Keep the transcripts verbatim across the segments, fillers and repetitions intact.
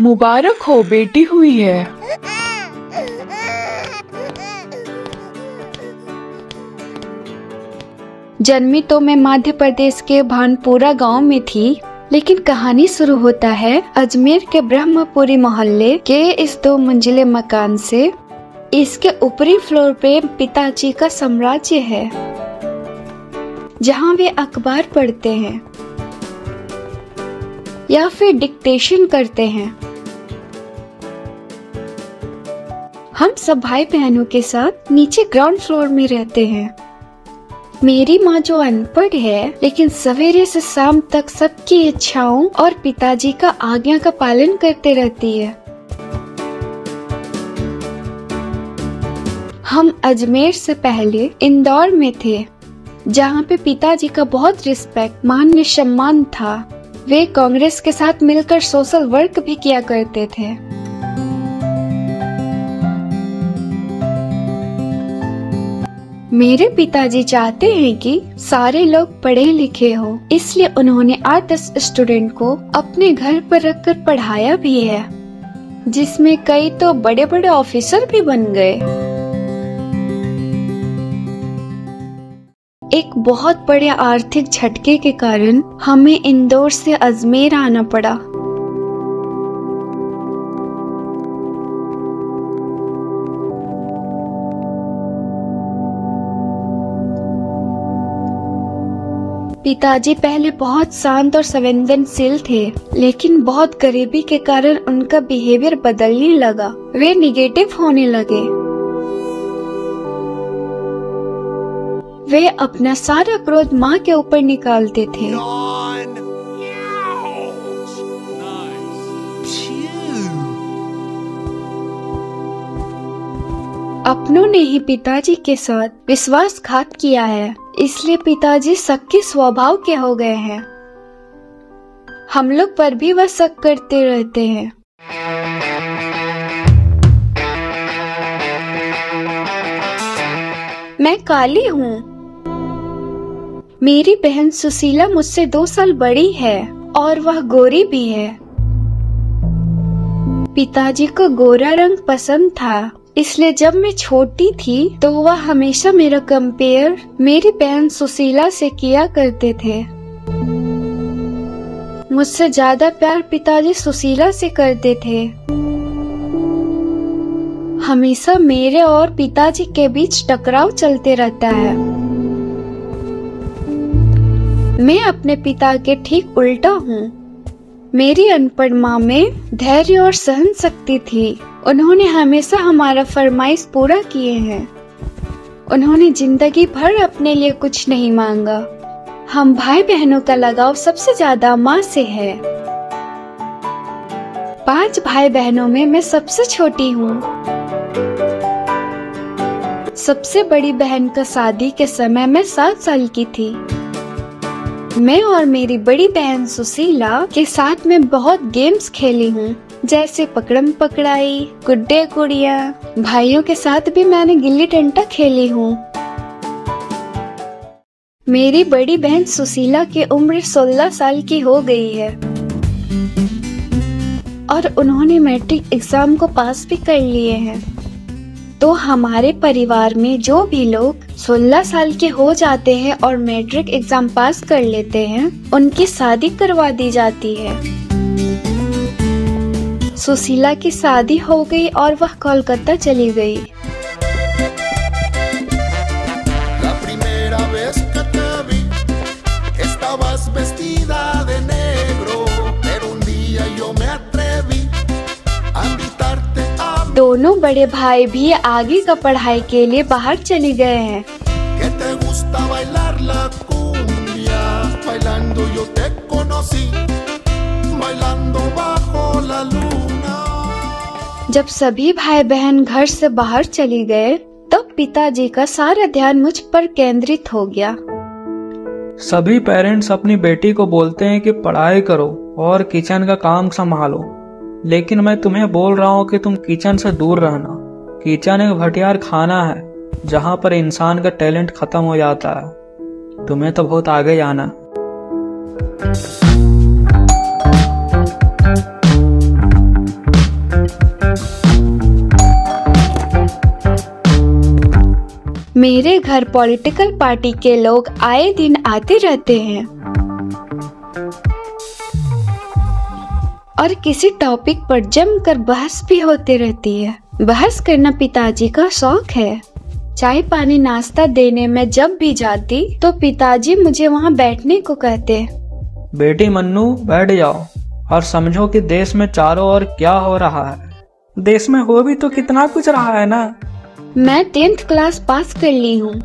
मुबारक हो, बेटी हुई है। जन्मी तो मैं मध्य प्रदेश के भानपुरा गांव में थी, लेकिन कहानी शुरू होता है अजमेर के ब्रह्मपुरी मोहल्ले के इस दो मंजिले मकान से। इसके ऊपरी फ्लोर पे पिताजी का साम्राज्य है, जहां वे अखबार पढ़ते हैं या फिर डिक्टेशन करते हैं। हम सब भाई बहनों के साथ नीचे ग्राउंड फ्लोर में रहते हैं। मेरी माँ जो अनपढ़ है, लेकिन सवेरे से शाम तक सबकी इच्छाओं और पिताजी का आज्ञा का पालन करते रहती है। हम अजमेर से पहले इंदौर में थे, जहाँ पे पिताजी का बहुत रिस्पेक्ट, मान सम्मान था। वे कांग्रेस के साथ मिलकर सोशल वर्क भी किया करते थे। मेरे पिताजी चाहते हैं कि सारे लोग पढ़े लिखे हो, इसलिए उन्होंने आठ दस स्टूडेंट को अपने घर पर रखकर पढ़ाया भी है, जिसमें कई तो बड़े बड़े ऑफिसर भी बन गए। एक बहुत बड़े आर्थिक झटके के कारण हमें इंदौर से अजमेर आना पड़ा। पिताजी पहले बहुत शांत और संवेदनशील थे, लेकिन बहुत गरीबी के कारण उनका बिहेवियर बदलने लगा। वे निगेटिव होने लगे। वे अपना सारा क्रोध माँ के ऊपर निकालते थे। अपनों ने ही पिताजी के साथ विश्वासघात किया है, इसलिए पिताजी शक के स्वभाव के हो गए हैं। हम लोग पर भी वह शक करते रहते हैं। मैं काली हूँ। मेरी बहन सुशीला मुझसे दो साल बड़ी है और वह गोरी भी है। पिताजी को गोरा रंग पसंद था, इसलिए जब मैं छोटी थी तो वह हमेशा मेरा कंपेयर मेरी बहन सुशीला से किया करते थे। मुझसे ज्यादा प्यार पिताजी सुशीला से करते थे। हमेशा मेरे और पिताजी के बीच टकराव चलते रहता है। मैं अपने पिता के ठीक उल्टा हूँ। मेरी अनपढ़ माँ में धैर्य और सहन शक्ति थी। उन्होंने हमेशा हमारा फरमाइश पूरा किए हैं। उन्होंने जिंदगी भर अपने लिए कुछ नहीं मांगा। हम भाई बहनों का लगाव सबसे ज्यादा माँ से है। पांच भाई बहनों में मैं सबसे छोटी हूँ। सबसे बड़ी बहन का शादी के समय मैं सात साल की थी। मैं और मेरी बड़ी बहन सुशीला के साथ में बहुत गेम्स खेली हूँ, जैसे पकड़म पकड़ाई, गुड्डे गुड़िया। भाइयों के साथ भी मैंने गिल्ली डंडा खेली हूँ। मेरी बड़ी बहन सुशीला की उम्र सोलह साल की हो गई है और उन्होंने मैट्रिक एग्जाम को पास भी कर लिए हैं। तो हमारे परिवार में जो भी लोग सोलह साल के हो जाते हैं और मैट्रिक एग्जाम पास कर लेते हैं, उनकी शादी करवा दी जाती है। सुशीला की शादी हो गई और वह कोलकाता चली गई। दोनों बड़े भाई भी आगे का पढ़ाई के लिए बाहर चले गए हैं। जब सभी भाई बहन घर से बाहर चले गए, तब पिताजी का सारा ध्यान मुझ पर केंद्रित हो गया। सभी पेरेंट्स अपनी बेटी को बोलते हैं कि पढ़ाई करो और किचन का काम संभालो, लेकिन मैं तुम्हें बोल रहा हूँ कि तुम किचन से दूर रहना। किचन एक भटियार खाना है, जहाँ पर इंसान का टैलेंट खत्म हो जाता है। तुम्हें तो बहुत आगे जाना। मेरे घर पॉलिटिकल पार्टी के लोग आए दिन आते रहते हैं और किसी टॉपिक पर जमकर बहस भी होती रहती है। बहस करना पिताजी का शौक है। चाय पानी नाश्ता देने में जब भी जाती तो पिताजी मुझे वहाँ बैठने को कहते। बेटी मन्नू बैठ जाओ और समझो कि देश में चारों ओर क्या हो रहा है। देश में हो भी तो कितना कुछ रहा है ना। मैं टेंथ क्लास पास कर ली हूँ।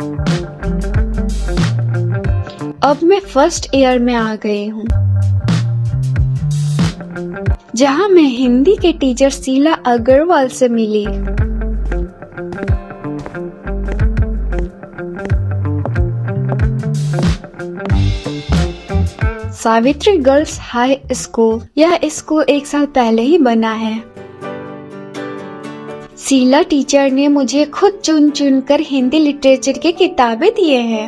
अब मैं फर्स्ट ईयर में आ गई हूँ, जहाँ मैं हिंदी के टीचर शीला अग्रवाल से मिली। सावित्री गर्ल्स हाई स्कूल, यह स्कूल एक साल पहले ही बना है। शीला टीचर ने मुझे खुद चुन चुन कर हिंदी लिटरेचर की किताबें दिए हैं।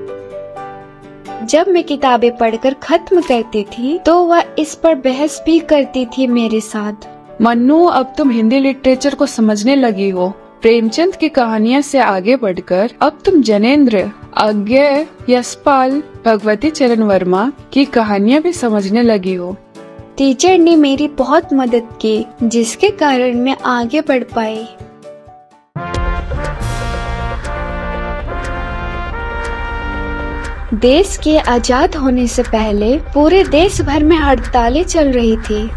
जब मैं किताबें पढ़कर खत्म करती थी तो वह इस पर बहस भी करती थी मेरे साथ। मन्नू, अब तुम हिंदी लिटरेचर को समझने लगी हो। प्रेमचंद की कहानियां से आगे बढ़कर अब तुम जनेंद्र, अज्ञेय, यशपाल, भगवती चरण वर्मा की कहानियां भी समझने लगी हो। टीचर ने मेरी बहुत मदद की, जिसके कारण मैं आगे बढ़ पाई। देश के आजाद होने से पहले पूरे देश भर में हड़तालें चल रही थी।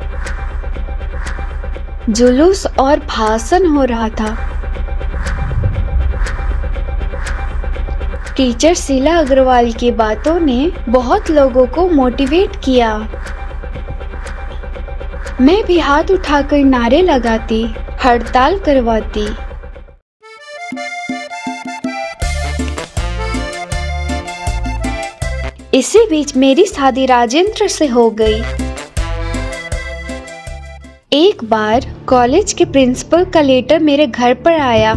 जुलूस और भाषण हो रहा था। टीचर शीला अग्रवाल की बातों ने बहुत लोगों को मोटिवेट किया। मैं भी हाथ उठाकर नारे लगाती, हड़ताल करवाती। इसी बीच मेरी शादी राजेंद्र से हो गई। एक बार कॉलेज के प्रिंसिपल का लेटर मेरे घर पर आया,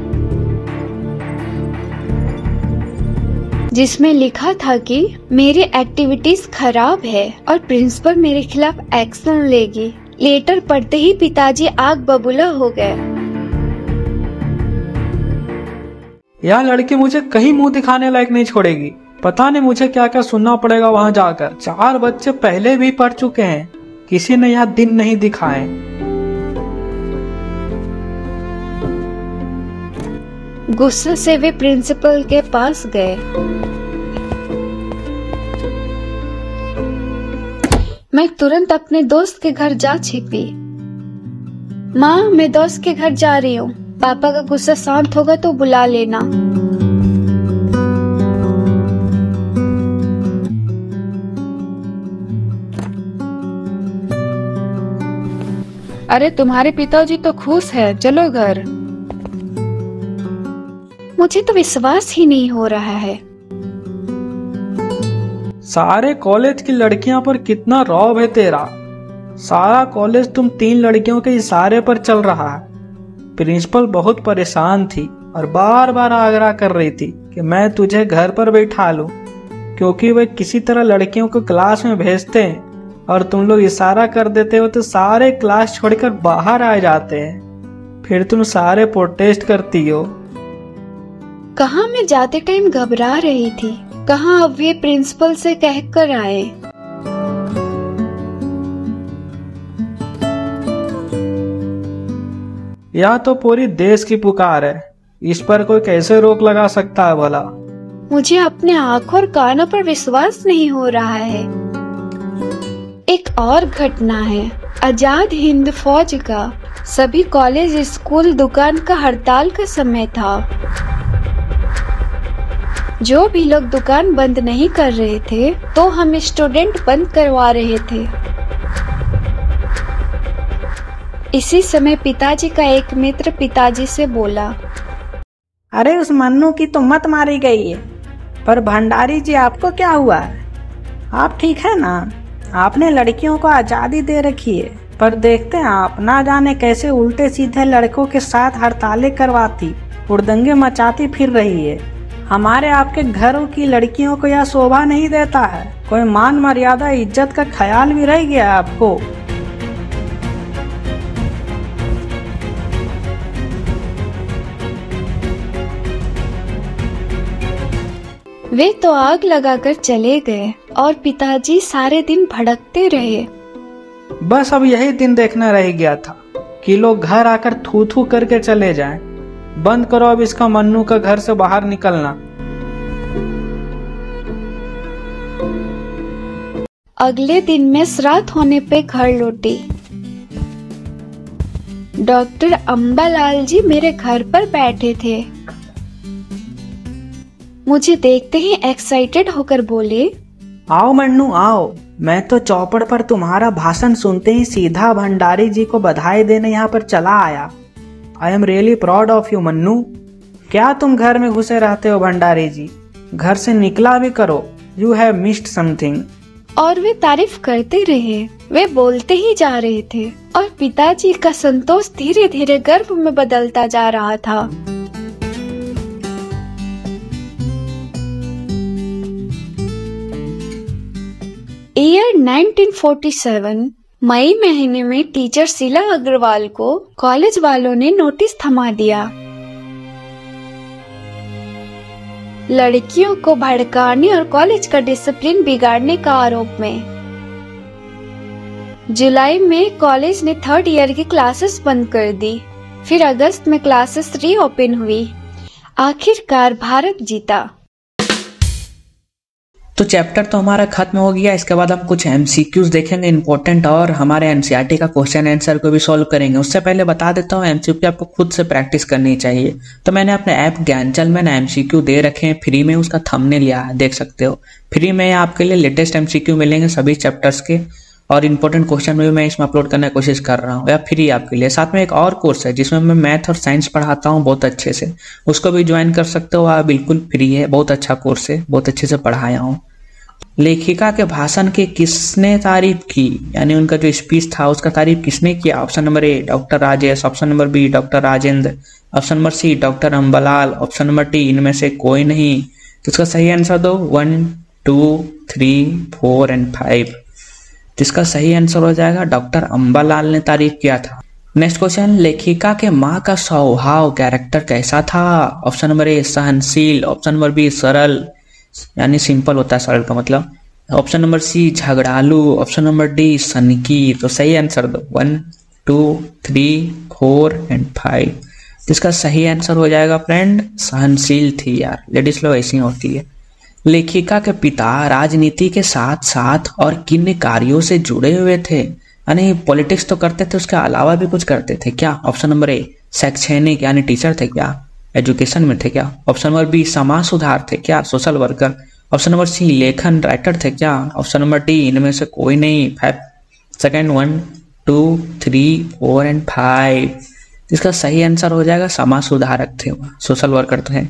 जिसमें लिखा था कि मेरी एक्टिविटीज खराब है और प्रिंसिपल मेरे खिलाफ एक्शन लेगी। लेटर पढ़ते ही पिताजी आग बबूला हो गए। यह लड़की मुझे कहीं मुंह दिखाने लायक नहीं छोड़ेगी। पता नहीं मुझे क्या क्या सुनना पड़ेगा वहां जाकर। चार बच्चे पहले भी पढ़ चुके हैं, किसी ने यह दिन नहीं दिखाए। गुस्से से वे प्रिंसिपल के पास गए। मैं तुरंत अपने दोस्त के घर जा छिपी। माँ, मैं दोस्त के घर जा रही हूँ। पापा का गुस्सा शांत होगा तो बुला लेना। अरे तुम्हारे पिताजी तो खुश है, चलो घर। मुझे तो विश्वास ही नहीं हो रहा है। सारे कॉलेज की लड़कियां पर कितना रौब है तेरा। सारा कॉलेज तुम तीन लड़कियों के इशारे पर चल रहा है। प्रिंसिपल बहुत परेशान थी और बार बार आग्रह कर रही थी कि मैं तुझे घर पर बैठा लूं, क्योंकि वे किसी तरह लड़कियों को क्लास में भेजते हैं और तुम लोग इशारा कर देते हो तो सारे क्लास छोड़कर बाहर आ जाते हैं। फिर तुम सारे प्रोटेस्ट करती हो। कहाँ मैं जाते टाइम घबरा रही थी, कहाँ अब वे प्रिंसिपल से कहकर आए। यह तो पूरी देश की पुकार है, इस पर कोई कैसे रोक लगा सकता है भला। मुझे अपने आँखों और कानों पर विश्वास नहीं हो रहा है। एक और घटना है, आजाद हिंद फौज का। सभी कॉलेज, स्कूल, दुकान का हड़ताल का समय था। जो भी लोग दुकान बंद नहीं कर रहे थे तो हम स्टूडेंट बंद करवा रहे थे। इसी समय पिताजी का एक मित्र पिताजी से बोला, अरे उस मन्नू की तो मत मारी गई है, पर भंडारी जी आपको क्या हुआ है? आप ठीक है ना? आपने लड़कियों को आजादी दे रखी है, पर देखते हैं आप ना जाने कैसे उल्टे सीधे लड़कों के साथ हड़तालें करवाती, हुड़दंगे मचाती फिर रही है। हमारे आपके घरों की लड़कियों को यह शोभा नहीं देता है। कोई मान मर्यादा इज्जत का ख्याल भी रह गया आपको? वे तो आग लगाकर चले गए और पिताजी सारे दिन भड़कते रहे। बस अब यही दिन देखना रह गया था कि लोग घर आकर थू थू करके चले जाएं। बंद करो अब इसका मन्नू का घर से बाहर निकलना। अगले दिन मैं श्राद्ध होने पे घर लौटी। डॉक्टर अम्बालाल जी मेरे घर पर बैठे थे। मुझे देखते ही एक्साइटेड होकर बोले, आओ मन्नू आओ। मैं तो चौपड़ पर तुम्हारा भाषण सुनते ही सीधा भंडारी जी को बधाई देने यहाँ पर चला आया। I am really proud of you Mannu. क्या तुम घर में घुसे रहते हो भंडारी जी? घर से निकला भी करो। You have missed something. और वे तारीफ करते रहे। वे बोलते ही जा रहे थे और पिताजी का संतोष धीरे धीरे गर्व में बदलता जा रहा था। ईयर नाइनटीन फोर्टी सेवन मई महीने में टीचर शीला अग्रवाल को कॉलेज वालों ने नोटिस थमा दिया। लड़कियों को भड़काने और कॉलेज का डिसिप्लिन बिगाड़ने का आरोप में। जुलाई में कॉलेज ने थर्ड ईयर की क्लासेस बंद कर दी। फिर अगस्त में क्लासेस रीओपन हुई। आखिरकार भारत जीता। तो चैप्टर तो हमारा खत्म हो गया। इसके बाद हम कुछ एमसीक्यूज देखेंगे इंपॉर्टेंट, और हमारे एनसीईआरटी का क्वेश्चन आंसर को भी सॉल्व करेंगे। उससे पहले बता देता हूँ एमसीक्यू आपको खुद से प्रैक्टिस करनी चाहिए। तो मैंने अपने ऐप ज्ञानचल में ना एमसीक्यू दे रखे हैं फ्री में, उसका थंबनेल लिया है, देख सकते हो। फ्री में आपके लिए लेटेस्ट एमसीक्यू मिलेंगे सभी चैप्टर्स के, और इंपॉर्टेंट क्वेश्चन में भी मैं इसमें अपलोड करने की कोशिश कर रहा हूँ, या फ्री आपके लिए। साथ में एक और कोर्स है जिसमें मैं मैथ और साइंस पढ़ाता हूँ बहुत अच्छे से, उसको भी ज्वाइन कर सकते हो आप, बिल्कुल फ्री है। बहुत अच्छा कोर्स है, बहुत अच्छे से पढ़ाया हूँ। लेखिका के भाषण की किसने तारीफ की, यानी उनका जो स्पीच था उसका तारीफ किसने किया? Option number A doctor Rajesh, option number B doctor Rajendra, option number C doctor Ambalal, option number D इनमें से कोई नहीं। तो इसका सही आंसर दो। One two three four and five. तो इसका सही आंसर हो जाएगा डॉक्टर अम्बालाल ने तारीफ किया था। नेक्स्ट क्वेश्चन, लेखिका के माँ का स्वभाव कैरेक्टर कैसा था? ऑप्शन नंबर ए सहनशील, ऑप्शन नंबर बी सरल, यानी सिंपल होता है सरल का मतलब, ऑप्शन नंबर सी झगड़ालू, ऑप्शन नंबर डी सनकी। तो सही आंसर दो। One two three four and five. तो इसका सही आंसर हो जाएगा फ्रेंड सहनशील थी यार, लेडीज लोग ऐसी होती है। लेखिका के पिता राजनीति के साथ साथ और किन कार्यों से जुड़े हुए थे? यानी पॉलिटिक्स तो करते थे, उसके अलावा भी कुछ करते थे क्या? ऑप्शन नंबर ए शैक्षणिक यानी टीचर थे क्या, एजुकेशन में थे क्या? ऑप्शन नंबर बी समाज सुधार थे क्या, social worker? Option number C लेखन राइटर थे क्या? ऑप्शन नंबर डी इनमें से कोई नहीं। Five second, one two three four and five. इसका सही आंसर हो जाएगा समाज सुधारक थे, सोशल वर्कर थे।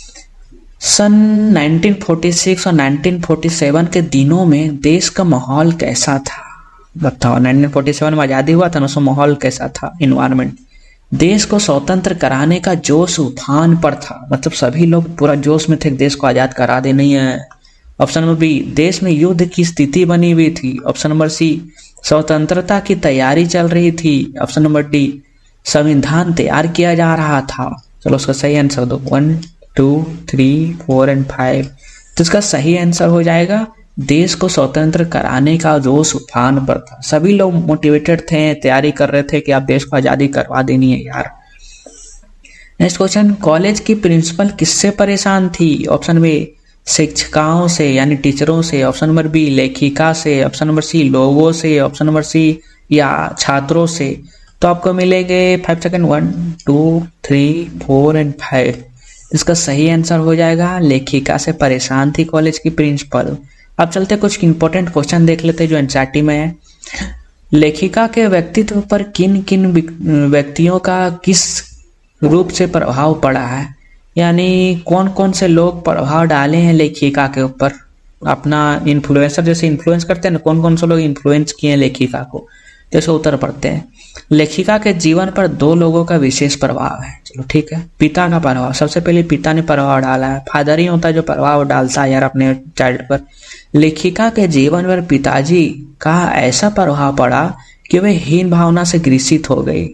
सन नाइनटीन फोर्टी सिक्स और नाइनटीन फोर्टी सेवन के दिनों में देश का माहौल कैसा था? बताओ, नाइनटीन फोर्टी सेवन में आजादी हुआ था ना, उसमें माहौल कैसा था, इन्वायरमेंट? देश को स्वतंत्र कराने का जोश उफान पर था, मतलब सभी लोग पूरा जोश में थे, देश को आजाद करा देना ही है। ऑप्शन नंबर बी देश में युद्ध की स्थिति बनी हुई थी। ऑप्शन नंबर सी स्वतंत्रता की तैयारी चल रही थी। ऑप्शन नंबर डी संविधान तैयार किया जा रहा था। चलो उसका सही आंसर दो। One two three four and five. तो इसका सही आंसर हो जाएगा देश को स्वतंत्र कराने का जोश उफान पर था, सभी लोग मोटिवेटेड थे, तैयारी कर रहे थे कि आप देश को आजादी करवा देनी है यार। नेक्स्ट क्वेश्चन, कॉलेज की प्रिंसिपल किससे परेशान थी? ऑप्शन बी शिक्षिकाओं से यानी टीचरों से, ऑप्शन नंबर बी लेखिका से, ऑप्शन नंबर सी लोगों से, ऑप्शन नंबर सी या छात्रों से। तो आपको मिलेंगे five second, one two three four and five. इसका सही आंसर हो जाएगा लेखिका से परेशान थी कॉलेज की प्रिंसिपल। अब चलते कुछ इंपॉर्टेंट क्वेश्चन देख लेते हैं जो एनसीईआरटी में है। लेखिका के व्यक्तित्व पर किन किन व्यक्तियों का किस रूप से प्रभाव पड़ा है, यानी कौन कौन से लोग प्रभाव डाले हैं लेखिका के ऊपर, अपना इन्फ्लुएंसर जैसे इन्फ्लुएंस करते हैं ना, कौन कौन से लोग इन्फ्लुएंस किए हैं लेखिका को, जैसे उत्तर पढ़ते हैं। लेखिका के जीवन पर दो लोगों का विशेष प्रभाव है। चलो ठीक है, पिता का प्रभाव, सबसे पहले पिता ने प्रभाव डाला है, फादर ही होता है जो प्रभाव डालता है यार अपने चाइल्ड पर। लेखिका के जीवन पर पिताजी का ऐसा प्रभाव पड़ा कि वे हीन भावना से ग्रसित हो गई।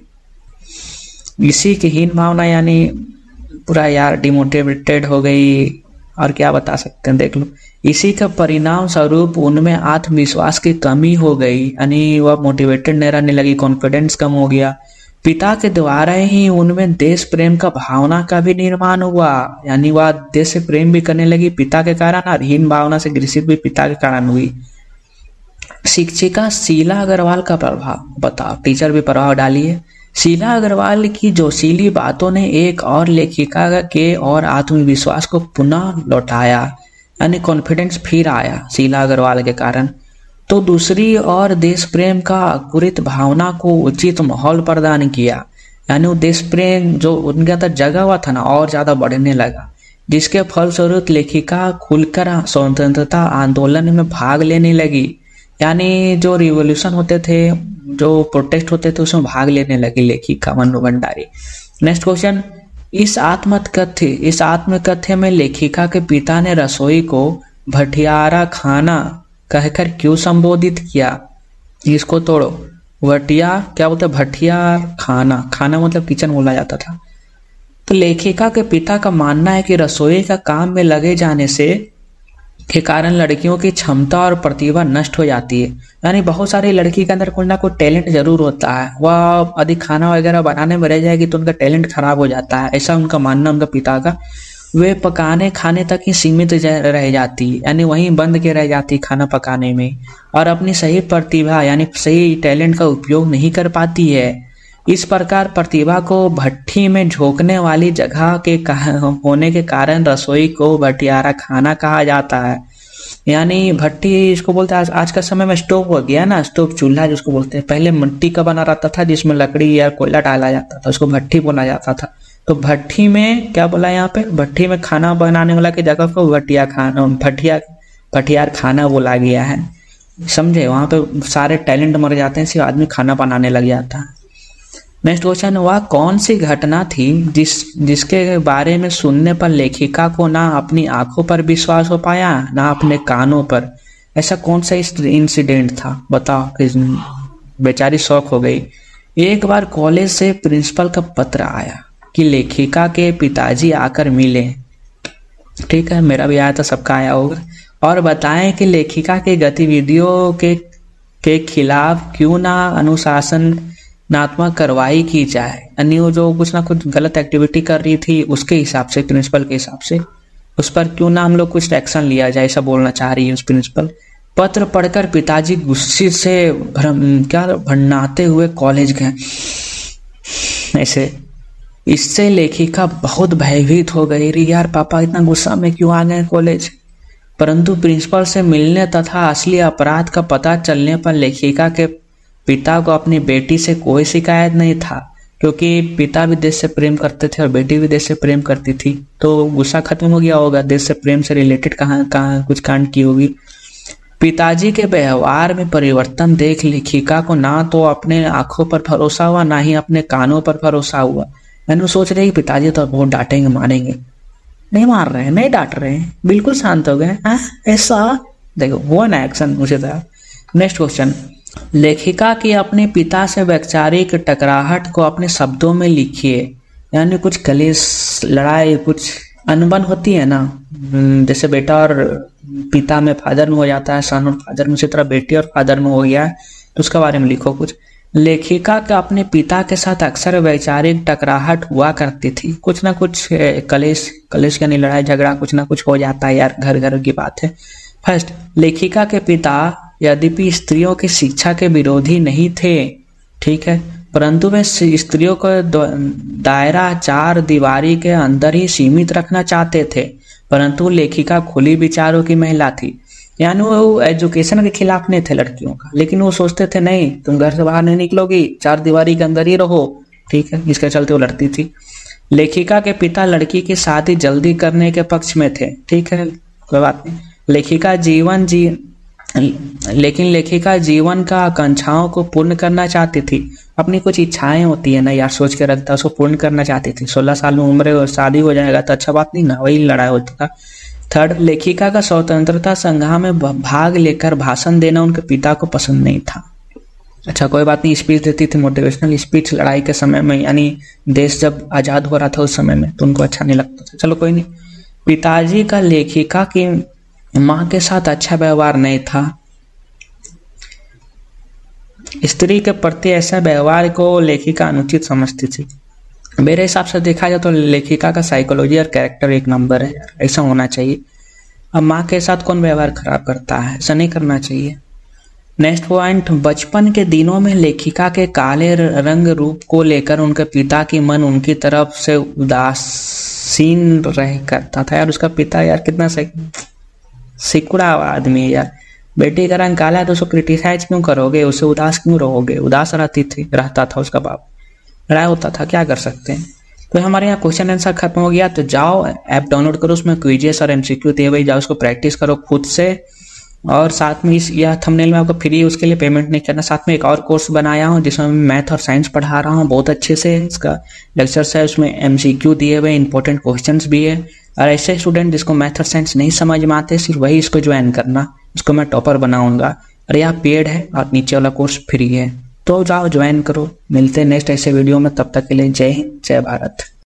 इसी की हीन भावना यानी पूरा यार डिमोटिवेटेड हो गई, और क्या बता सकते हैं, देख लो। इसी का परिणाम स्वरूप उनमें आत्मविश्वास की कमी हो गई, यानी वह मोटिवेटेड नहीं रहने लगी, कॉन्फिडेंस कम हो गया। पिता के द्वारा ही उनमें देश प्रेम का भावना का भी निर्माण हुआ, यानी वह देश से प्रेम भी करने लगी पिता के कारण, और हीन भावना से ग्रसित भी पिता के कारण हुई। शिक्षिका शीला अग्रवाल का प्रभाव बताओ, टीचर भी प्रभाव डालिए। शीला अग्रवाल की जोशीली बातों ने एक और लेखिका के और आत्मविश्वास को पुनः लौटाया, यानी कॉन्फिडेंस फिर आया शीला अग्रवाल के कारण। तो दूसरी ओर देश प्रेम का अंकुरित भावना को उचित माहौल प्रदान किया, यानी वो देश प्रेम जो उनके अंदर जगा हुआ था ना और ज्यादा बढ़ने लगा, जिसके फलस्वरूप लेखिका खुलकर स्वतंत्रता आंदोलन में भाग लेने लगी, यानी जो रिवॉल्यूशन होते थे, जो प्रोटेस्ट होते थे, उसमें भाग लेने लगी लेखिका मन्नू भंडारी। नेक्स्ट क्वेश्चन, इस आत्मकथ्य इस आत्मकथ्य में लेखिका के पिता ने रसोई को भटियारा खाना कहकर क्यों संबोधित किया? इसको तोड़ो। भटिया क्या बोलते, भटियार खाना, खाना मतलब किचन बोला जाता था। तो लेखिका के पिता का मानना है कि रसोई का काम में लगे जाने से के कारण लड़कियों की क्षमता और प्रतिभा नष्ट हो जाती है, यानी बहुत सारी लड़की के अंदर कोई ना कोई टैलेंट जरूर होता है, वह अधिक खाना वगैरह बनाने में रह जाएगी तो उनका टैलेंट खराब हो जाता है, ऐसा उनका मानना उनका पिता का। वे पकाने खाने तक ही सीमित रह जाती, यानी वहीं बंद के रह जाती खाना पकाने में, और अपनी सही प्रतिभा यानी सही टैलेंट का उपयोग नहीं कर पाती है। इस प्रकार प्रतिभा को भट्टी में झोंकने वाली जगह के होने के कारण रसोई को भटियारा खाना कहा जाता है, यानी भट्टी इसको बोलते हैं। आज, आज का समय में स्टोव हो गया ना, स्टोव चूल्हा जिसको बोलते हैं, पहले मिट्टी का बना रहता था जिसमें लकड़ी या कोयला डाला जाता था, उसको भट्टी बोला जाता था। तो भट्टी में क्या बोला यहाँ पे, भट्टी में खाना बनाने वाला की जगह को भटिया खाना भटिया भटियार खाना बोला गया है, समझे। वहां पे सारे टैलेंट मर जाते हैं, सिर्फ आदमी खाना बनाने लग जाता है। नेक्स्ट क्वेश्चन, वह कौन सी घटना थी जिस जिसके बारे में सुनने पर लेखिका को ना अपनी आंखों पर विश्वास हो पाया ना अपने कानों पर? ऐसा कौन सा इंसिडेंट था बताओ। बेचारी शौक हो गई। एक बार कॉलेज से प्रिंसिपल का पत्र आया कि लेखिका के पिताजी आकर मिले, ठीक है, मेरा भी आया था, सबका आया होगा, और बताएं कि लेखिका की गतिविधियों के के खिलाफ क्यों ना अनुशासन नात्मक कार्रवाई की जाए, यानी वो जो कुछ ना कुछ गलत एक्टिविटी कर रही थी उसके हिसाब से, प्रिंसिपल के हिसाब से, उस पर क्यों ना हम लोग कुछ एक्शन लिया जाए, ऐसा बोलना चाह रही है उस प्रिंसिपल। पत्र पढ़कर पिताजी गुस्से से क्या भन्नाते हुए कॉलेज गए, ऐसे। इससे लेखिका बहुत भयभीत हो गई, रे यार पापा इतना गुस्सा में क्यों आ गए कॉलेज। परंतु प्रिंसिपल से मिलने तथा असली अपराध का पता चलने पर लेखिका के पिता को अपनी बेटी से कोई शिकायत नहीं था, क्योंकि पिता भी देश से प्रेम करते थे और बेटी भी देश से प्रेम करती थी, तो गुस्सा खत्म हो गया होगा, देश से प्रेम से रिलेटेड कहाँ कहाँ कुछ कांड की होगी। पिताजी के व्यवहार में परिवर्तन देख लेखिका को ना तो अपने आंखों पर भरोसा हुआ ना ही अपने कानों पर भरोसा हुआ। मैंने सोच रही पिताजी तो बहुत डांटेंगे मारेंगे, नहीं मार रहे हैं, नहीं डांट रहे हैं, बिल्कुल शांत हो गए, ऐसा देखो हुआ ना एक्शन मुझे था। नेक्स्ट क्वेश्चन, लेखिका की अपने पिता से वैचारिक टकराहट को अपने शब्दों में लिखिए, यानी कुछ कलेश लड़ाई कुछ अनबन होती है ना, जैसे बेटा और पिता में फादर में हो जाता है, सन और फादर में, उसी तरह बेटी और फादर में हो गया है, तो उसके बारे में लिखो कुछ। लेखिका का अपने पिता के साथ अक्सर वैचारिक टकराहट हुआ करती थी, कुछ ना कुछ कलेश कलेश यानी लड़ाई झगड़ा कुछ ना कुछ हो जाता है यार, घर घर की बात है। फर्स्ट, लेखिका के पिता यद्यपि स्त्रियों की शिक्षा के विरोधी नहीं थे, ठीक है, परंतु वे स्त्रियों को दायरा चार दीवारी के अंदर ही सीमित रखना चाहते थे, परंतु लेखिका खुली विचारों की महिला थी, यानी वो एजुकेशन के खिलाफ नहीं थे लड़कियों का, लेकिन वो सोचते थे नहीं तुम घर से बाहर नहीं निकलोगी, चार दीवारी के अंदर ही रहो, ठीक है, इसके चलते वो लड़ती थी। लेखिका के पिता लड़की की शादी जल्दी करने के पक्ष में थे, ठीक है, कोई बात नहीं। लेखिका जीवन जी लेकिन लेखिका जीवन का आकांक्षाओं को पूर्ण करना चाहती थी, अपनी कुछ इच्छाएं होती है ना यार, सोच के रखता, उसको पूर्ण करना चाहती थी। सोलह साल में उम्र और शादी हो जाएगा तो अच्छा बात नहीं ना, वही लड़ाई होता था। थर्ड, लेखिका का स्वतंत्रता संग्राम में भाग लेकर भाषण देना उनके पिता को पसंद नहीं था। अच्छा कोई बात नहीं, स्पीच देती थी, मोटिवेशनल स्पीच लड़ाई के समय में, यानी देश जब आजाद हो रहा था उस समय में, तो उनको अच्छा नहीं लगता था। चलो कोई नहीं। पिताजी का लेखिका की माँ के साथ अच्छा व्यवहार नहीं था। स्त्री के प्रति ऐसा व्यवहार को लेखिका अनुचित समझती थी। मेरे हिसाब से देखा जाए तो लेखिका का साइकोलॉजी और कैरेक्टर एक नंबर है, ऐसा होना चाहिए। अब माँ के साथ कौन व्यवहार खराब करता है, ऐसा नहीं करना चाहिए। नेक्स्ट पॉइंट, बचपन के दिनों में लेखिका के काले रंग रूप को लेकर उनके पिता की मन उनकी तरफ से उदासीन रह करता था। यार उसका पिता यार कितना सिकुड़ा आदमी है यार। बेटी का रंग काला है तो उसको क्रिटिसाइज क्यों करोगे, उसे उदास क्यों रहोगे। उदास रहती थी रहता था उसका बाप, लड़ाई होता था, क्या कर सकते हैं। तो हमारे यहाँ क्वेश्चन आंसर खत्म हो गया। तो जाओ ऐप डाउनलोड करो, उसमें क्विजेस और एमसीक्यू दिए हुए, जाओ उसको प्रैक्टिस करो खुद से। और साथ में इस यह थंबनेल में आपको फ्री, उसके लिए पेमेंट नहीं करना। साथ में एक और कोर्स बनाया हूँ जिसमें मैथ और साइंस पढ़ा रहा हूँ बहुत अच्छे से। इसका लेक्चर्स है, उसमें एमसीक्यू दिए हुए, इंपॉर्टेंट क्वेश्चंस भी है। और ऐसे स्टूडेंट जिसको मैथ और साइंस नहीं समझ में आते, सिर्फ वही इसको ज्वाइन करना, उसको मैं टॉपर बनाऊंगा। और यह पेड है और नीचे वाला कोर्स फ्री है, तो जाओ ज्वाइन करो। मिलते हैं नेक्स्ट ऐसे वीडियो में, तब तक के लिए जय हिंद, जय भारत।